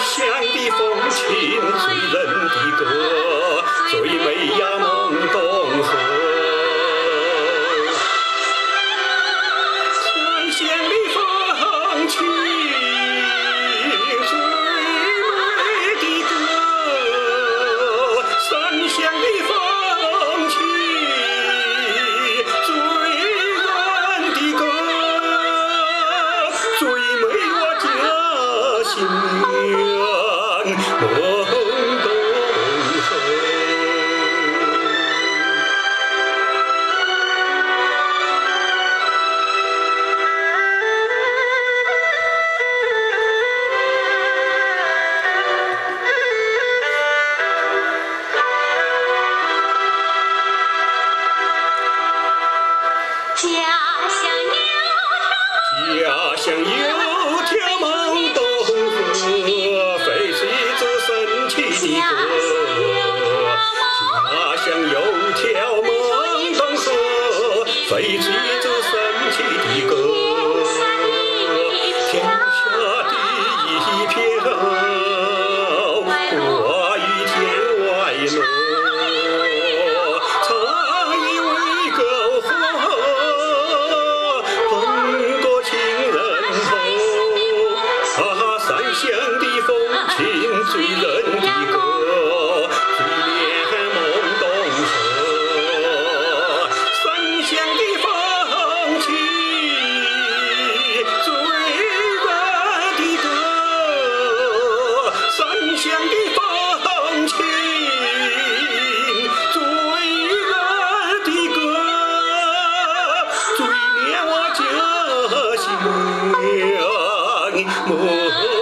乡的风情，醉人的歌，最美呀孟东河。三乡的风情，最美的歌，三乡的风情，醉人的歌，最美我家乡孟东河。家乡有条孟东河，非是一支神奇的歌。家乡有条孟东河，非是一支神奇的歌。天下第一瓢，挂于天外落，唱一位篝火，捧过情人头。三乡的风情，醉人的歌，最恋孟东河。三乡的风情，醉人的歌，三乡的风情，醉人的歌，最恋我家乡孟。